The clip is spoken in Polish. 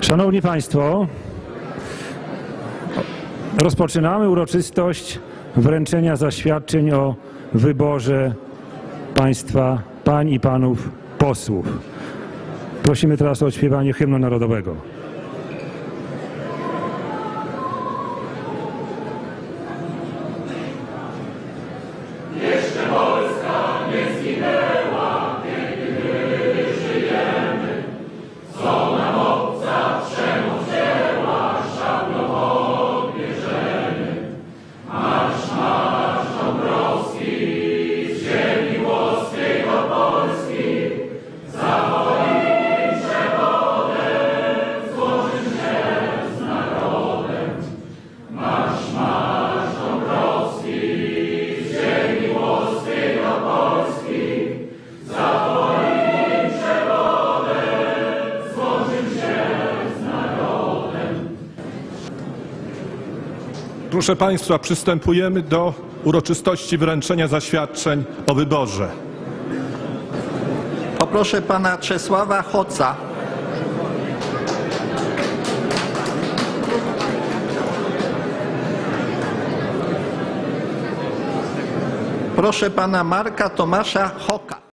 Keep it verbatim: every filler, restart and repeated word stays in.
Szanowni Państwo, rozpoczynamy uroczystość wręczenia zaświadczeń o wyborze Państwa, pań i panów posłów. Prosimy teraz o odśpiewanie hymnu narodowego. Jeszcze Polska nie zginęła, kiedy żyjemy. Co nam obca przemoc dzieła, szablą odbierzemy. Marsz, marsz Dąbrowski, z ziemi włoskiej do Polski. Za moim przewodem złożyć się z narodem. Marsz, marsz Dąbrowski, z ziemi włoskiej do Polski. Za moim przewodem złożyć się z narodem. Proszę Państwa, przystępujemy do uroczystości wręczenia zaświadczeń o wyborze. Poproszę pana Czesława Hoca. Proszę pana Marka Tomasza Hoka.